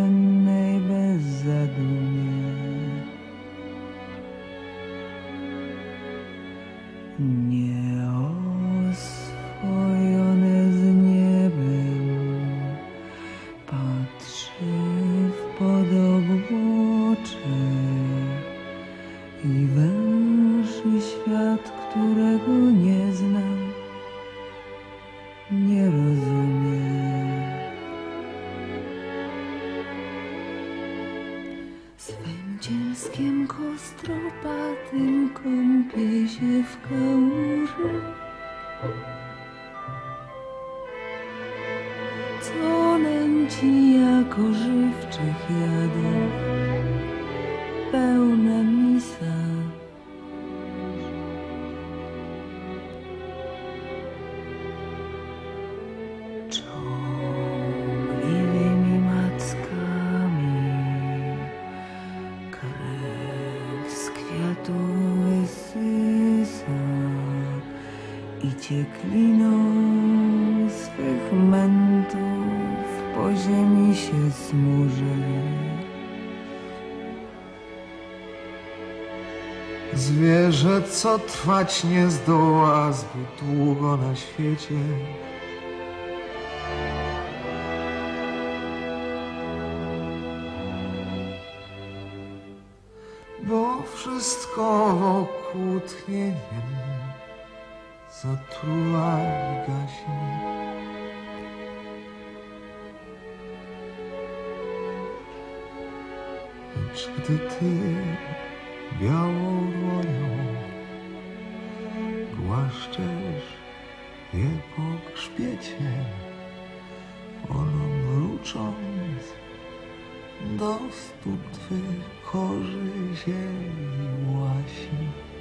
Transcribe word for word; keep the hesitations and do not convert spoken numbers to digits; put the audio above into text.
sennej bez zadumy. Nieoswojone z niebem patrzy w podobłocze i węży świat, którego nie znam, nie rozumie. Swym cielskiem kostropatym kąpie się w kałuży, co nęci jako żywczych jadów pełna misa. Ciągliwymi mackami krew z kwiatu wysysa i ciekliną swych mentów po ziemi się smuży. Zwierzę, co trwać nie zdoła zbyt długo na świecie, bo wszystko wokół tchnieniem zatruwa i gaśnie. Lecz gdy ty białą dłonią głaszczesz je po grzbiecie, ono mrucząc do stóp twych korzy ziemi łasi.